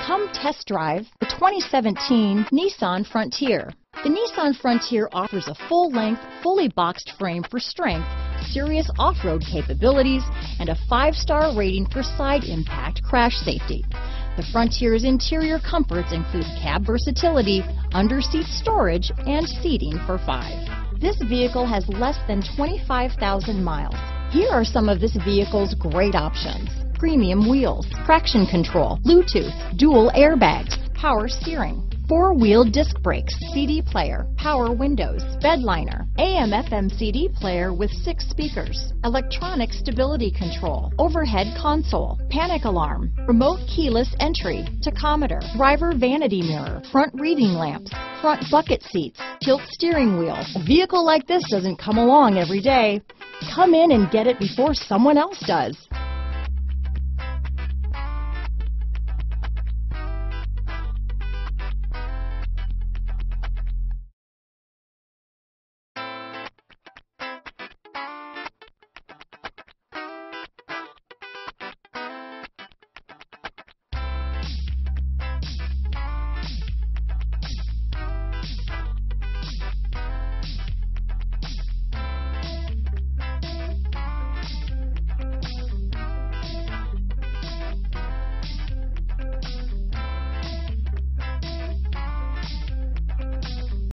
Come test drive the 2017 Nissan Frontier. The Nissan Frontier offers a full-length, fully boxed frame for strength, serious off-road capabilities, and a 5-star rating for side impact crash safety. The Frontier's interior comforts include cab versatility, under-seat storage, and seating for 5. This vehicle has less than 25,000 miles. Here are some of this vehicle's great options: premium wheels, traction control, Bluetooth, dual airbags, power steering, 4-wheel disc brakes, CD player, power windows, bed liner, AM/FM CD player with 6 speakers, electronic stability control, overhead console, panic alarm, remote keyless entry, tachometer, driver vanity mirror, front reading lamps, front bucket seats, tilt steering wheel. A vehicle like this doesn't come along every day. Come in and get it before someone else does.